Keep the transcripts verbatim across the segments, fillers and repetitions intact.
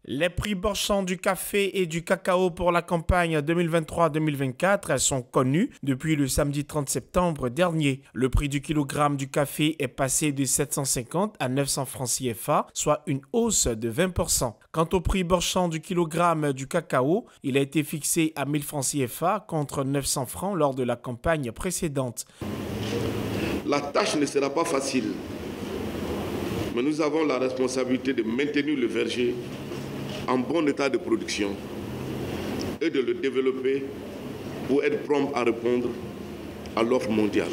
Les prix marchands du café et du cacao pour la campagne deux mille vingt-trois deux mille vingt-quatre sont connus depuis le samedi trente septembre dernier. Le prix du kilogramme du café est passé de sept cent cinquante à neuf cents francs C F A, soit une hausse de vingt pour cent. Quant au prix marchand du kilogramme du cacao, il a été fixé à mille francs C F A contre neuf cents francs lors de la campagne précédente. La tâche ne sera pas facile, mais nous avons la responsabilité de maintenir le verger en bon état de production et de le développer pour être prompt à répondre à l'offre mondiale.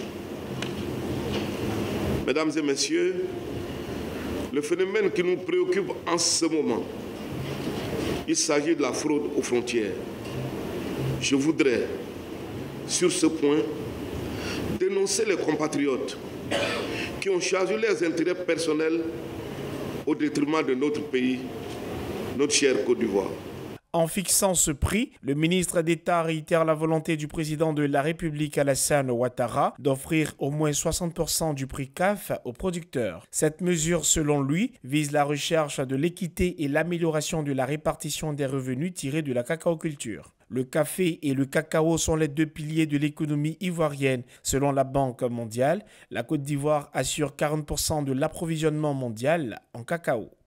Mesdames et messieurs, le phénomène qui nous préoccupe en ce moment, il s'agit de la fraude aux frontières. Je voudrais, sur ce point, dénoncer les compatriotes qui ont choisi leurs intérêts personnels au détriment de notre pays, notre chère Côte d'Ivoire. En fixant ce prix, le ministre d'État réitère la volonté du président de la République Alassane Ouattara d'offrir au moins soixante pour cent du prix C A F aux producteurs. Cette mesure, selon lui, vise la recherche de l'équité et l'amélioration de la répartition des revenus tirés de la cacaoculture. Le café et le cacao sont les deux piliers de l'économie ivoirienne. Selon la Banque mondiale, la Côte d'Ivoire assure quarante pour cent de l'approvisionnement mondial en cacao.